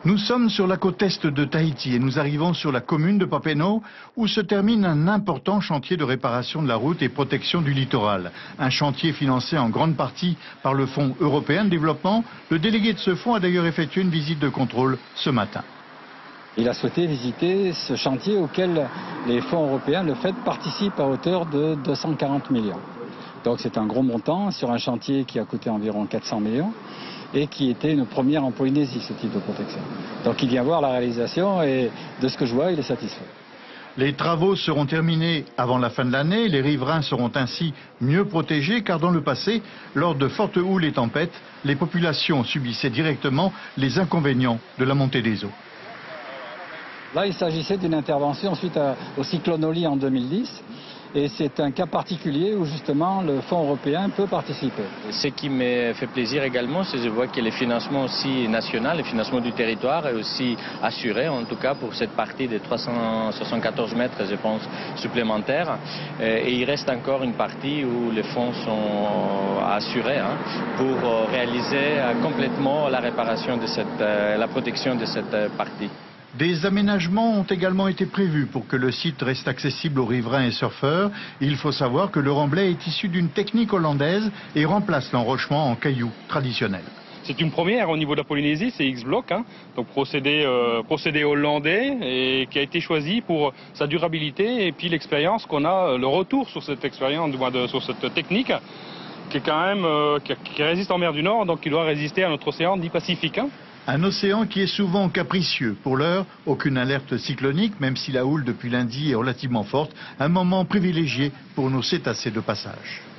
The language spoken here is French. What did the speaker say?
Nous sommes sur la côte est de Tahiti et nous arrivons sur la commune de Papenau où se termine un important chantier de réparation de la route et protection du littoral. Un chantier financé en grande partie par le Fonds européen de développement. Le délégué de ce fonds a d'ailleurs effectué une visite de contrôle ce matin. Il a souhaité visiter ce chantier auquel les fonds européens, le FED, participent à hauteur de 240 millions. Donc c'est un gros montant sur un chantier qui a coûté environ 400 millions. Et qui était une première en Polynésie, ce type de protection. Donc il vient voir la réalisation et de ce que je vois, il est satisfait. Les travaux seront terminés avant la fin de l'année. Les riverains seront ainsi mieux protégés car dans le passé, lors de fortes houles et tempêtes, les populations subissaient directement les inconvénients de la montée des eaux. Là, il s'agissait d'une intervention suite au cyclone Oli en 2010. Et c'est un cas particulier où justement le Fonds européen peut participer. Ce qui me fait plaisir également, c'est que je vois que le financement aussi national, le financement du territoire est aussi assuré, en tout cas pour cette partie de 374 mètres, je pense, supplémentaires. Et il reste encore une partie où les fonds sont assurés pour réaliser complètement la réparation de la protection de cette partie. Des aménagements ont également été prévus pour que le site reste accessible aux riverains et surfeurs. Il faut savoir que le remblai est issu d'une technique hollandaise et remplace l'enrochement en cailloux traditionnel. C'est une première au niveau de la Polynésie, c'est X-Block, donc procédé hollandais et qui a été choisi pour sa durabilité et puis l'expérience qu'on a, le retour sur cette expérience, sur cette technique qui est quand même qui résiste en mer du Nord, donc qui doit résister à notre océan dit Pacifique. Un océan qui est souvent capricieux. Pour l'heure, aucune alerte cyclonique, même si la houle depuis lundi est relativement forte. Un moment privilégié pour nos cétacés de passage.